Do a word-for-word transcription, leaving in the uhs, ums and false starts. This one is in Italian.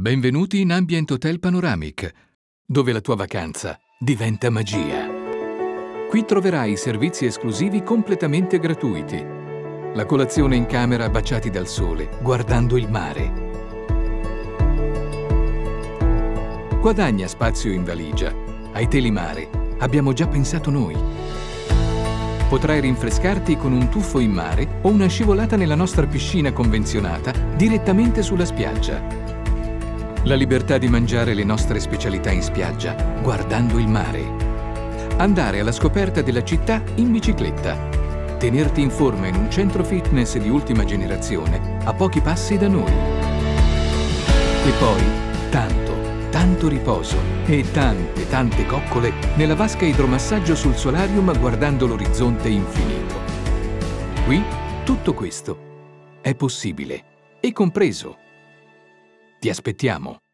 Benvenuti in Ambient Hotel Panoramic, dove la tua vacanza diventa magia. Qui troverai servizi esclusivi completamente gratuiti. La colazione in camera baciati dal sole, guardando il mare. Guadagna spazio in valigia. Ai telimare abbiamo già pensato noi. Potrai rinfrescarti con un tuffo in mare o una scivolata nella nostra piscina convenzionata direttamente sulla spiaggia. La libertà di mangiare le nostre specialità in spiaggia, guardando il mare. Andare alla scoperta della città in bicicletta. Tenerti in forma in un centro fitness di ultima generazione, a pochi passi da noi. E poi, tanto, tanto riposo e tante, tante coccole nella vasca idromassaggio sul solarium guardando l'orizzonte infinito. Qui, tutto questo è possibile e compreso. Ti aspettiamo.